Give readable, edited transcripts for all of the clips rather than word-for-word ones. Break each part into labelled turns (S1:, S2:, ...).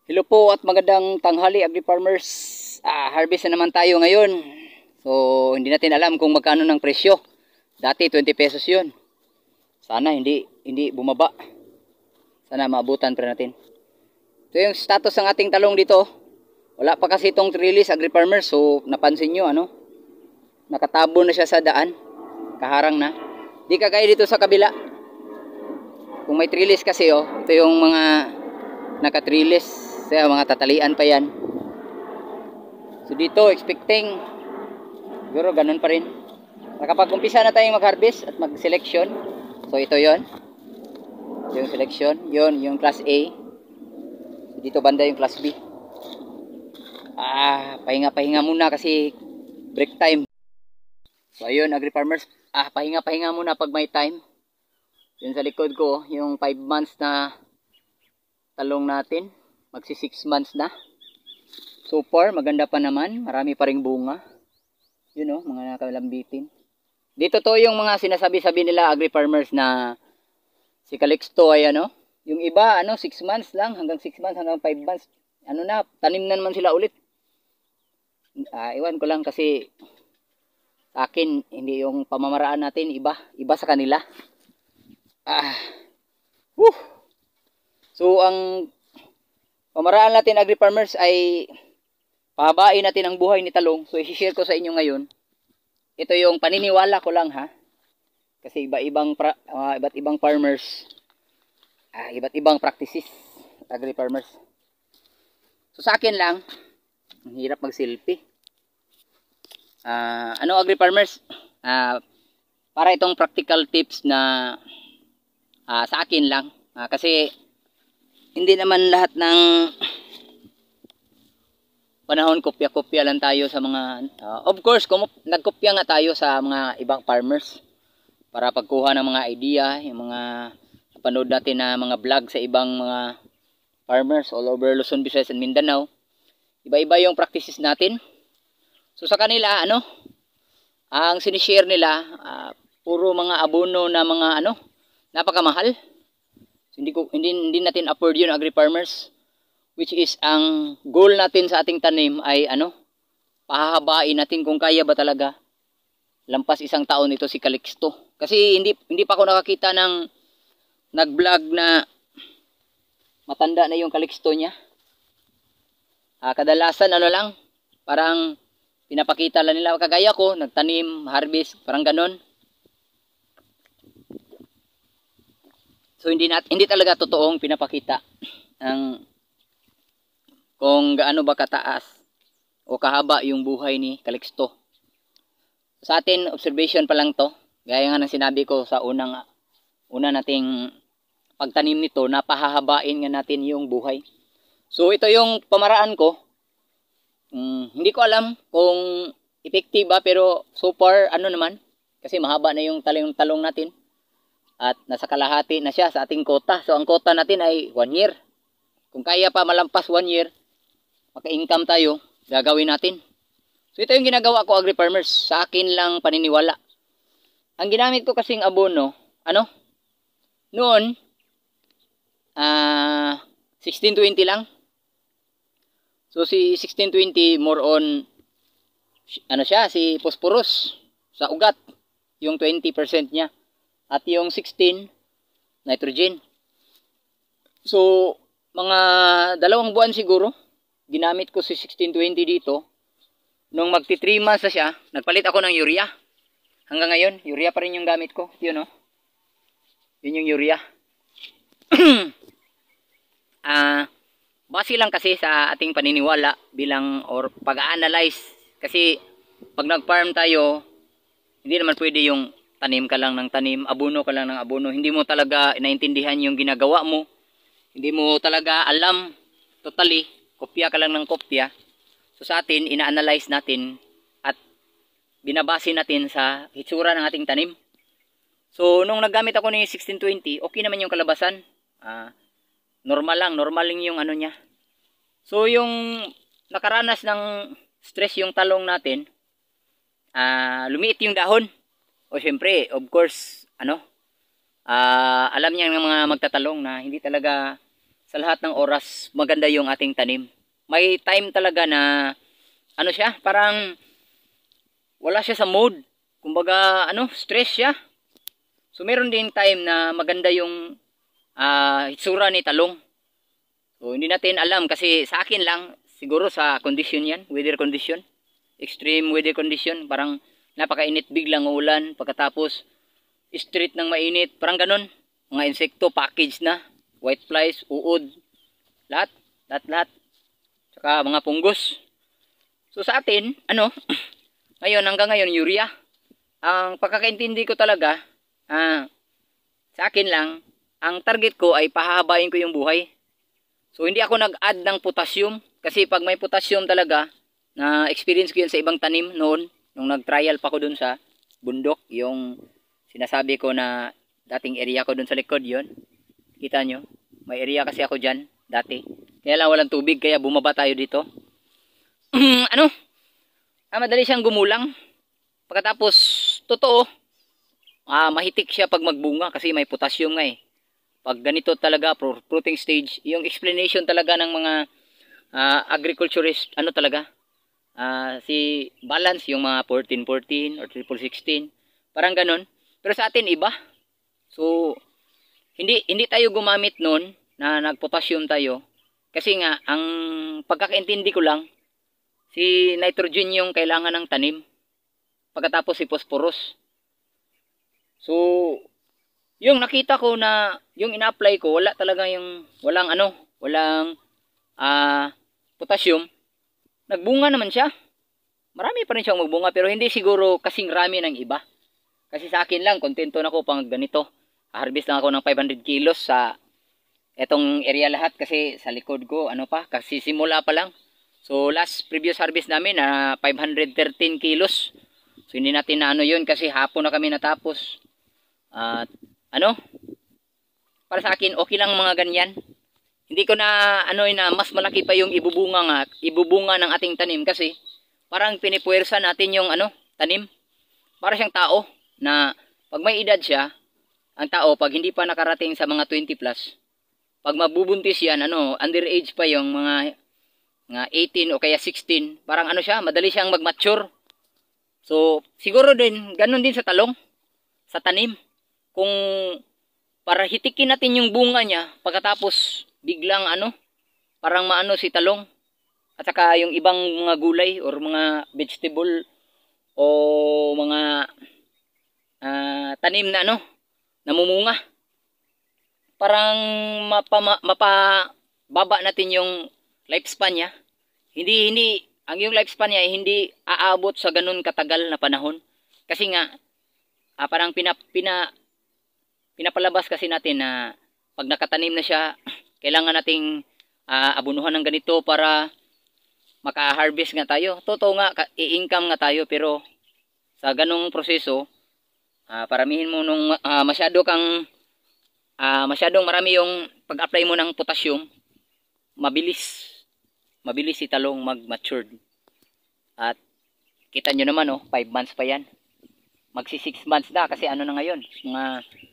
S1: Hello po at magandang tanghali agri farmers. Harvest na naman tayo ngayon. So hindi natin alam kung magkano ng presyo. Dati 20 pesos 'yun. Sana hindi bumaba. Sana maabutan pa natin. Ito yung status ng ating talong dito. Wala pa kasi itong trellis agri farmers. So napansin nyo nakatabo na siya sa daan. Kaharang na. Di kagaya dito sa kabila. Kung may trellis kasi ito yung mga naka-trellis. Kaya mga tatalian pa yan. So dito expecting siguro ganun pa rin. Nakapag-umpisa na tayong mag-harvest at mag-selection. So ito yon, yung selection, yung class A. So, dito banda yung class B. Pahinga muna kasi break time. So ayun agri farmers, pahinga muna pag may time. Yun sa likod ko yung 5 months na talong natin. Magsi 6 months na. So far, maganda pa naman. Marami pa ring bunga. Yun mga nakalambitin. Dito to yung mga sinasabi-sabi nila agri farmers na si Calixto ay yung iba 6 months lang, hanggang 6 months, hanggang 5 months. Tanim na naman sila ulit. Iwan ko lang kasi sa akin, hindi yung pamamaraan natin, iba sa kanila. So ang pamaraan natin agri farmers ay pahabain natin ang buhay ni talong. So i-share ko sa inyo ngayon. Ito yung paniniwala ko lang kasi iba't ibang farmers, iba't ibang practices agri farmers. So sa akin lang, ang hirap mag-selfie. Agri farmers? Para itong practical tips na sa akin lang. Kasi hindi naman lahat ng panahon kopya-kopya lang tayo sa mga of course nagkopya nga tayo sa mga ibang farmers para pagkuha ng mga idea, yung mga napanood natin na mga vlog sa ibang mga farmers all over Luzon, Visayas and Mindanao. Iba-iba yung practices natin. So sa kanila ang sinishare nila puro mga abono na mga napakamahal. So, hindi natin afford yun agri farmers, which is ang goal natin sa ating tanim ay pahahabain natin kung kaya ba talaga. Lampas 1 taon ito si Calixto. Kasi hindi pa ako nakakita ng nag-vlog na matanda na yung Calixto niya. Kadalasan lang, parang pinapakita lang nila kagaya ko, nagtanim, harvest, parang ganon. So hindi talaga totoong pinapakita ang kung gaano ba kataas o kahaba yung buhay ni Calixto. Sa atin observation pa lang to. Gaya nga ng sinabi ko sa una nating pagtanim nito, napahahabain nga natin yung buhay. So ito yung pamaraan ko. Hindi ko alam kung effective ba, pero so far naman kasi mahaba na yung talong natin. At nasa kalahati na siya sa ating quota. So ang quota natin ay 1 year. Kung kaya pa malampas 1 year, maka-income tayo, gagawin natin. So ito yung ginagawa ko agri farmers. Sa akin lang paniniwala. Ang ginamit ko kasing abono, noon, 1620 lang. So si 1620 more on, siya, si phosphorus sa ugat. Yung 20% niya. At yung 16, nitrogen. So, mga 2 buwan siguro, ginamit ko si 1620 dito. Nung magti 3 months na siya, nagpalit ako ng urea. Hanggang ngayon, urea pa rin yung gamit ko. Yun Yun yung urea. Base lang kasi sa ating paniniwala bilang or pag-analyze. Kasi pag nag-farm tayo, hindi naman pwede yung tanim ka lang ng tanim, abono ka lang ng abono. Hindi mo talaga naintindihan yung ginagawa mo. Hindi mo talaga alam totally. Kopya ka lang ng kopya. So sa atin, ina-analyze natin at binabase natin sa hitsura ng ating tanim. So nung naggamit ako ng 1620, okay naman yung kalabasan. Normal lang yung niya. So yung nakaranas ng stress yung talong natin, lumiit yung dahon. O syempre, of course, alam niya ng mga magtatalong na hindi talaga sa lahat ng oras maganda yung ating tanim. May time talaga na ano siya, parang wala siya sa mood. Kumbaga stress siya. So meron din time na maganda yung hitsura ni talong. So hindi natin alam kasi sa akin lang siguro sa condition yan, weather condition. Extreme weather condition, parang napakainit biglang ulan, pagkatapos street ng mainit, parang ganun. Mga insekto package na, white flies, uod, lahat. Saka mga punggos. So sa atin, ngayon hanggang ngayon urea. Ang pagkakaintindi ko talaga, sa akin lang, ang target ko ay pahabain ko yung buhay. So hindi ako nag-add ng potassium kasi pag may potassium talaga, na experience ko yun sa ibang tanim noon, nung nag-trial pa ko dun sa bundok, yung sinasabi ko na dating area ko dun sa likod yon. Kita nyo, may area kasi ako dyan dati. Kaya lang walang tubig kaya bumaba tayo dito. Madali siyang gumulang. Pagkatapos, totoo, mahitik siya pag magbunga kasi may potassium nga eh. Pag ganito talaga, fruiting stage, yung explanation talaga ng mga agriculturist, talaga, si balance, yung mga 14-14 or 16, parang ganon. Pero sa atin iba. So, hindi tayo gumamit nun na nagpotassium tayo. Kasi nga, ang pagkakaintindi ko lang, si nitrogen yung kailangan ng tanim. Pagkatapos si phosphorus. So, yung nakita ko na, yung ina-apply ko, wala talaga yung, walang potassium. Nagbunga naman siya. Marami pa rin siyang magbunga, pero hindi siguro kasing rami ng iba. Kasi sa akin lang, kontento na ako pang ganito. Harvest lang ako ng 500 kilos sa etong area lahat kasi sa likod ko, kasi simula pa lang. So last previous harvest namin, 513 kilos. So hindi natin na yun kasi hapon na kami natapos. At para sa akin, okay lang mga ganyan. Hindi ko na na mas malaki pa yung ibubunga ng ating tanim kasi parang pinipuwersa natin yung tanim. Para siyang tao na pag may edad siya, ang tao pag hindi pa nakarating sa mga 20 plus, pag mabubuntis yan, underage pa yung mga 18 o kaya 16, parang siya, madali siyang mag-mature. So, siguro din, ganun din sa talong, sa tanim. Kung para hitikin natin yung bunga niya, pagkatapos biglang parang si talong. At saka yung ibang mga gulay or mga vegetable o mga tanim na namumunga. Parang mapababa natin yung lifespan niya. Ang yung lifespan niya hindi aabot sa ganun katagal na panahon. Kasi nga, parang pinapalabas kasi natin na pag nakatanim na siya, kailangan nating abunuhan ng ganito para maka-harvest nga tayo. Totoo nga, i-income nga tayo, pero sa ganung proseso, paramihin mo nung masyadong marami yung pag-apply mo ng potassium, mabilis si talong mag-matured. At kita nyo naman 5 months pa yan. Magsi 6 months na kasi na ngayon, mga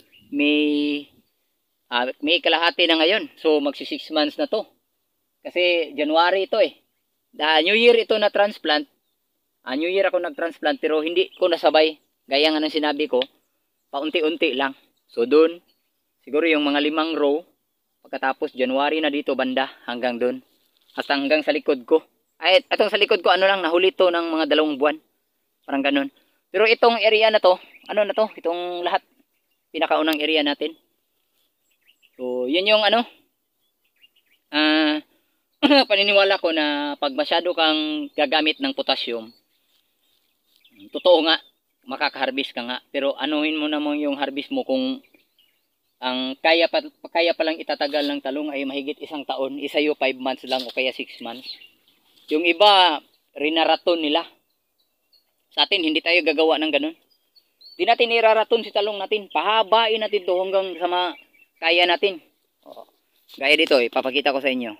S1: May kalahati na ngayon. So magsi 6 months na to. Kasi January ito eh. New Year ito na transplant. New Year ako nag-transplant pero hindi ko nasabay. Gaya nga ng sinabi ko, paunti-unti lang. So doon, siguro yung mga 5 row, pagkatapos January na dito banda hanggang doon. Hasta hanggang sa likod ko. Ay, itong sa likod ko nahuli to ng mga 2 buwan. Parang ganun. Pero itong area na to, itong lahat, pinakaunang area natin. So, yun yung paniniwala ko na pag masyado kang gagamit ng potassium, totoo nga, makaka-harvest ka nga. Pero anuhin mo naman yung harvest mo kung ang kaya pa lang itatagal ng talong ay mahigit 1 taon. Isa yung 5 months lang o kaya 6 months. Yung iba, rinaraton nila. Sa atin, hindi tayo gagawa ng ganun. Di natin iraraton si talong natin. Pahabain natin to hanggang sa kaya natin. Gaya dito, ipapakita ko sa inyo.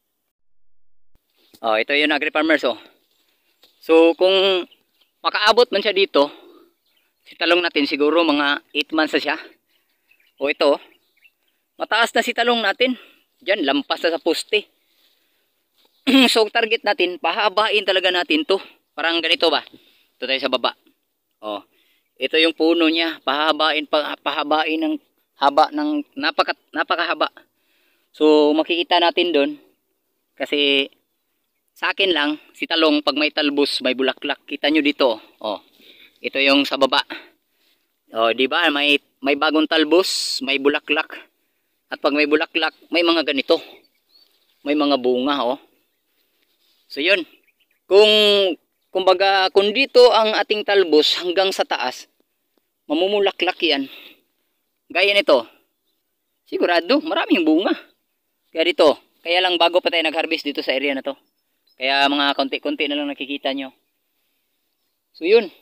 S1: Ito yung agri-farmers. So, kung makaabot man siya dito, si talong natin siguro mga 8 months na siya. Ito, mataas na si talong natin. Diyan, lampas na sa poste. So, target natin, pahabain talaga natin to. Parang ganito ba? Ito tayo sa baba. Oh, ito yung puno niya. Pahabain ng haba ng napakahaba. So, makikita natin doon. Kasi, sa akin lang, si talong, pag may talbos, may bulaklak. Kita nyo dito. Oh, ito yung sa baba. Oh, di ba? May bagong talbos, may bulaklak. At pag may bulaklak, may mga ganito. May mga bunga, oh. So, yun. Kumbaga, kung dito ang ating talbos hanggang sa taas, mamumulaklak yan. Gaya nito. Sigurado, maraming bunga. Kaya dito, kaya lang bago pa tayo nag-harvest dito sa area na to. Kaya mga konti-konti na lang nakikita nyo. So, yun.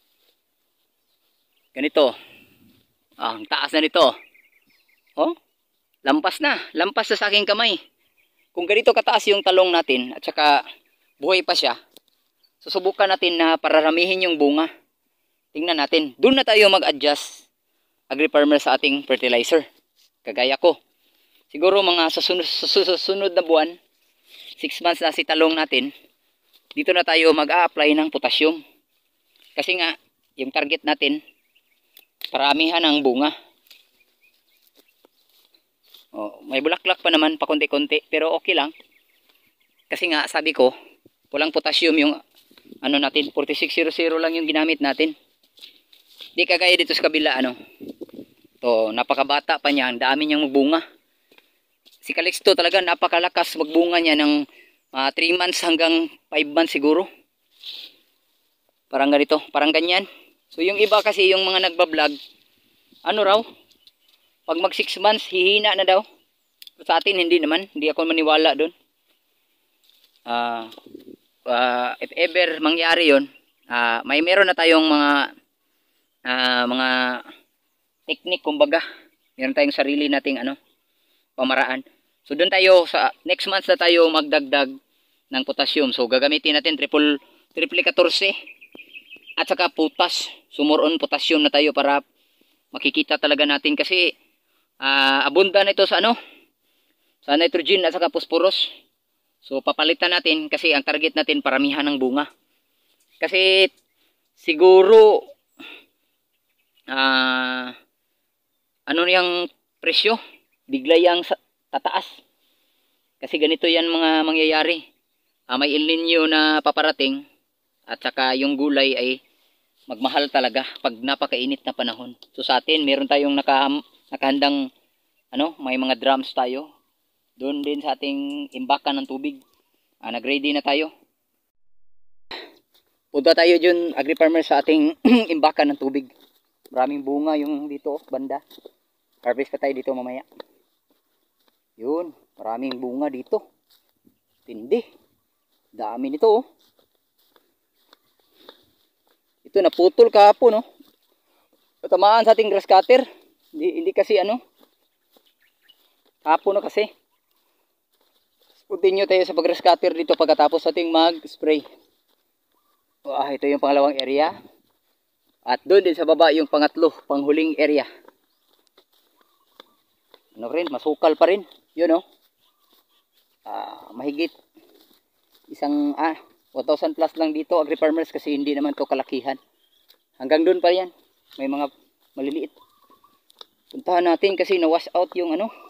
S1: Ganito. Ang taas na nito. Oh, lampas na sa aking kamay. Kung ganito kataas yung talong natin at saka buhay pa siya, susubukan natin na pararamihin yung bunga. Tingnan natin. Doon na tayo mag-adjust, agri-farmer, sa ating fertilizer. Kagaya ko. Siguro mga susunod na buwan, 6 months na si talong natin, dito na tayo mag-a-apply ng potassium. Kasi nga, yung target natin, paramihan ang bunga. Oh, may bulaklak pa naman pakunti-kunti, pero okay lang. Kasi nga sabi ko, walang potassium yung ano natin, 4600 lang yung ginamit natin. Di kagaya dito sa kabila, ano. To, napakabata pa niya, ang dami niyang magbunga. Si Calixto talaga napakalakas magbunga niya ng 3 months hanggang 5 months siguro. Parang ganito, parang ganyan. So yung iba kasi yung mga nagbablog, ano raw, pag mag 6 months, hihina na daw. Sa atin, hindi naman. Hindi ako maniwala doon. If ever mangyari yun, meron na tayong mga technique, kumbaga. Meron tayong sarili nating pamaraan. So doon tayo, sa next month na tayo magdagdag ng potassium. So gagamitin natin triple 14 at saka potas. So more on potassium na tayo para makikita talaga natin kasi abunda na ito sa sa nitrogen at saka phosphorus. So papalitan natin kasi ang target natin paramihan ng bunga. Kasi siguro ano yung presyo bigla yang tataas. Kasi ganito yan mga mangyayari. May El Nino na paparating at saka yung gulay ay magmahal talaga pag napakainit na panahon. So sa atin meron tayong nakahandang may mga drums tayo. Doon din sa ating imbakan ng tubig. Nag-ready na tayo. Punta tayo dyan, agri-farmer, sa ating imbakan ng tubig. Maraming bunga yung dito, banda. Harvest pa tayo dito mamaya. Yun, maraming bunga dito. Tindi. Dami nito, oh. Ito, naputol kahapon, oh. Tamaan sa ating grass cutter. Hindi kasi kahapon na kasi. Continue tayo sa pag-grass cutter dito pagkatapos ating mag-spray. Ito yung pangalawang area. At doon din sa baba yung pangatlo, panghuling area. Masukal pa rin. Yun, oh. Mahigit 1,000 plus lang dito, agri-farmers, kasi hindi naman to kalakihan. Hanggang doon pa yan. May mga maliliit. Puntahan natin kasi na-wash out yung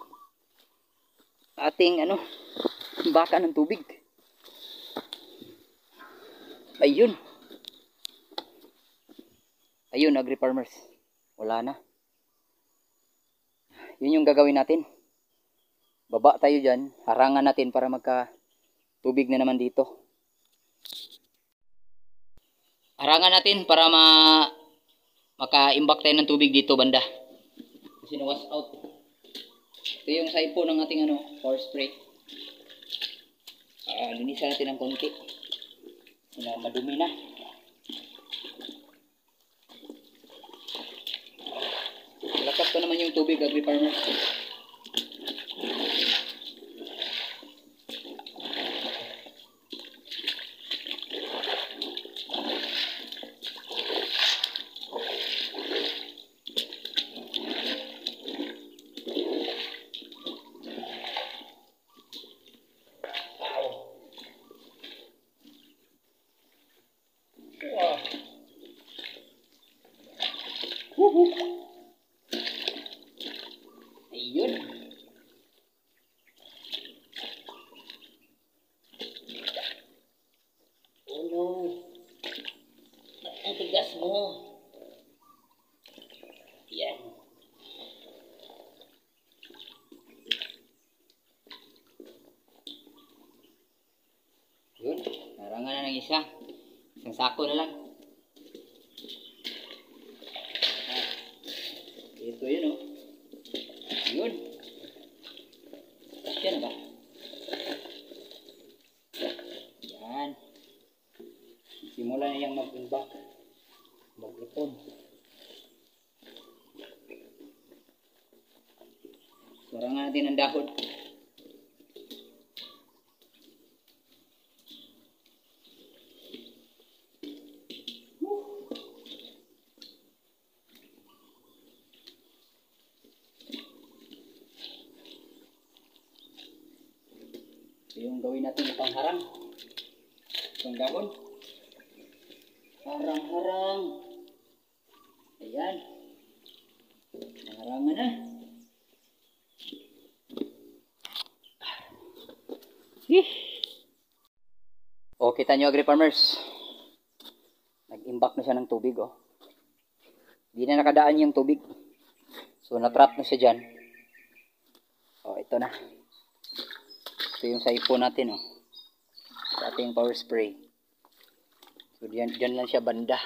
S1: ating baka ng tubig. Ayun agri-farmers, wala na. Yun yung gagawin natin. Baba tayo dyan, harangan natin para magka tubig na naman dito. Harangan natin para maka-imbak tayo ng tubig dito banda. Kasi na-wash out. Ito yung saipo ng ating power spray. Linisan natin ng konti. Madumi na. Lakas pa naman yung tubig, agri-farmer. Sorangan na ng isa. Isang sako na lang. Ito yun oh. Yun. Kasya na ba? Yan. Simula na yung mag-imbak. Mag-ipon. Sorangan natin ang dahon. Yung gawin natin itong harang. Itong dahon. Harang-harang. Ayan. Harangan na. O, kita nyo agri-farmers. Nag-imbak na siya ng tubig oh. Hindi na nakadaan yung tubig. So, na-trap na siya dyan. O, ito na. Ito yung saipon natin oh. Sa ating power spray. So dyan lang siya banda.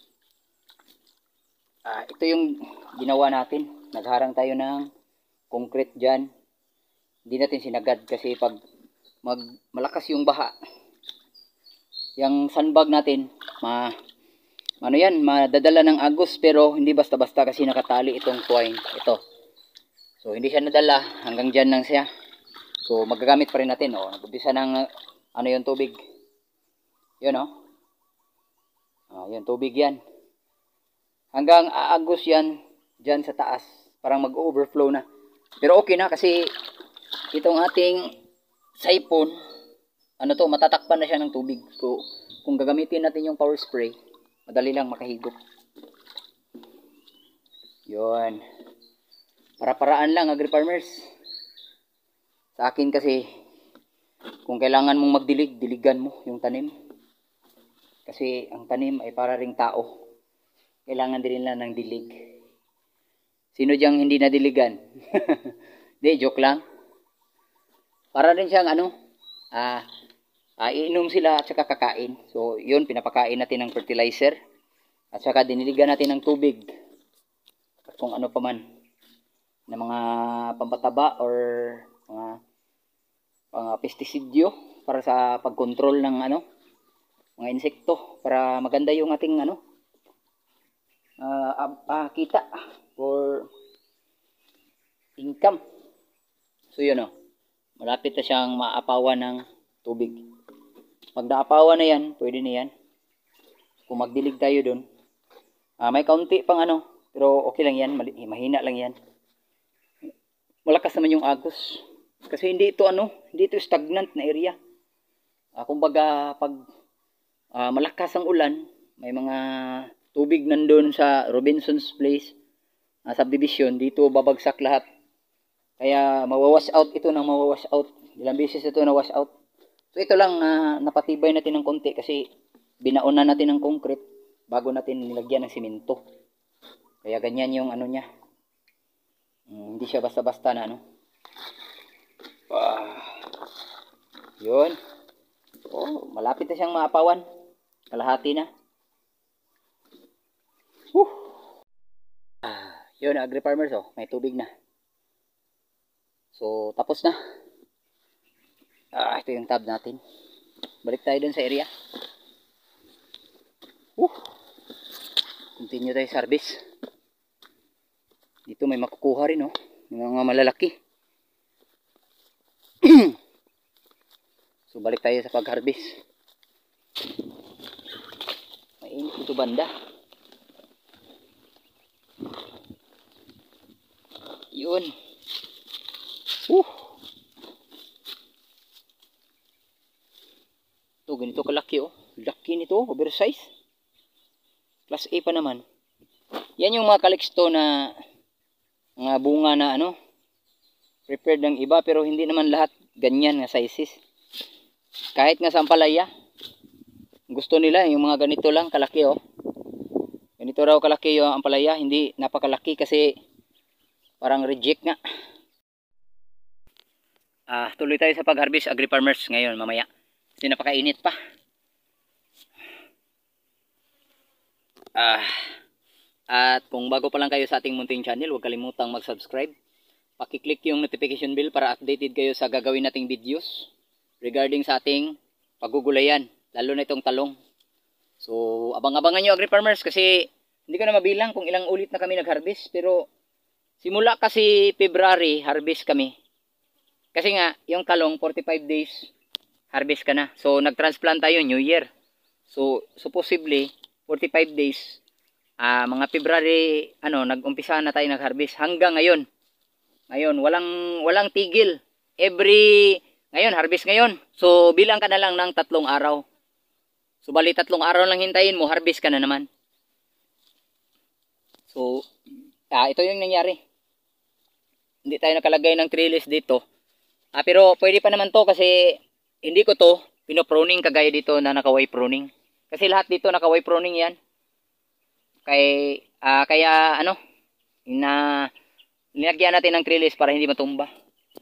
S1: Ito yung ginawa natin. Nagharang tayo ng concrete dyan. Hindi natin sinagad kasi pag malakas yung baha, yung sandbag natin madadala ng agos, pero hindi basta-basta kasi nakatali itong twine. Ito. So hindi siya nadala, hanggang dyan lang siya. So magagamit pa rin natin oh. Nag-umpisa ng yung tubig. Yun oh. Yun tubig yan. Hanggang aagos yan dyan sa taas. Parang mag-overflow na. Pero okay na kasi itong ating saipon, matatakpan na siya ng tubig. So kung gagamitin natin yung power spray, madali lang makahigop. Yun. Para-paraan lang agri-farmers. Sa akin kasi, kung kailangan mong magdilig, diligan mo yung tanim. Kasi ang tanim ay para ring tao. Kailangan din nila ng dilig. Sino diyang hindi nadiligan? Di, joke lang. Para rin siyang iinom sila at saka kakain. So yun, pinapakain natin ng fertilizer. At saka diniligan natin ng tubig. At kung ano pa man. Na mga pampataba or mga pestisidyo para sa pagkontrol ng mga insekto, para maganda yung ating kita or income. So yun malapit na siyang maapawan ng tubig. Pag naapawan na yan, pwede na yan. Kung magdilig tayo dun, may kaunti pang pero okay lang yan, mahina lang yan. Malakas naman yung agos. Kasi hindi ito stagnant na area. Kumbaga pag malakas ang ulan, may mga tubig nandun sa Robinson's Place subdivision, dito babagsak lahat. Kaya mawawash out ito ng mawawash out. Ilang beses ito na wash out. So ito lang napatibay natin ng konti kasi binaonan natin ng concrete bago natin nilagyan ng simento. Kaya ganyan yung niya. Hindi siya basta-basta na yun. Malapit na siyang maapawan. Kalahati na. Yun, agri-farmers may tubig na. So tapos na. Ito yung tab natin. Balik tayo dun sa area. Continue tayo sa harvest. Dito may makukuha rin mga malalaki. So balik tayo sa pag-harvest. Mainit ito banda. Yun. Ito ganito kalaki Laki nito, oversize. Class A pa naman. Yan yung mga kaliksto na mga bunga na prepared ng iba, pero hindi naman lahat ganyan na sizes. Kahit nga sa ampalaya, gusto nila yung mga ganito lang kalaki ganito raw kalaki yung ampalaya, hindi napakalaki kasi parang reject nga. Tuloy tayo sa pag-harvest agri-farmers ngayon mamaya kasi napakainit pa. Ah, at kung bago pa lang kayo sa ating munting channel, huwag kalimutang mag-subscribe. Paki-click yung notification bell para updated kayo sa gagawin nating videos regarding sa ating pagugulayan, lalo na itong talong. So, abang-abangan nyo agri-farmers kasi hindi ko na mabilang kung ilang ulit na kami nag-harvest. Pero simula kasi February, harvest kami. Kasi nga, yung talong 45 days, harvest ka na. So, nag-transplant tayo New Year. So possibly 45 days, mga February, nag-umpisa na tayo nag-harvest hanggang ngayon. Ngayon, walang tigil. Ngayon, harvest ngayon. So, bilang ka na lang ng 3 araw. So, bali 3 araw lang hintayin mo, harvest ka na naman. So, ito yung nangyari. Hindi tayo nakalagay ng trellis dito. Pero pwede pa naman to kasi hindi ko to pinoproning kagaya dito na naka-Y pruning. Kasi lahat dito naka-Y pruning yan. Kaya nilagyan natin ng trellis para hindi matumba.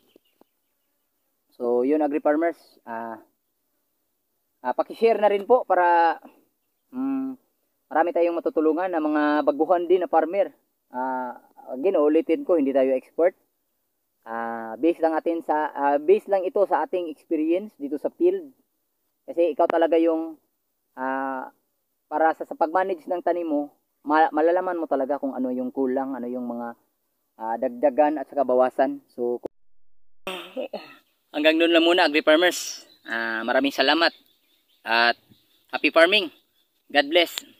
S1: So, yun agri-farmers. Paki-share na rin po para marami tayong matutulungan na mga baguhan din na farmer. Again, ulitin ko, hindi tayo expert. Base lang ito sa ating experience dito sa field. Kasi ikaw talaga yung para sa pag-manage ng tanim mo, malalaman mo talaga kung ano yung kulang, ano yung mga dagdagan at saka bawasan. So, hanggang doon lang muna agri-farmers. Maraming salamat at happy farming. God bless.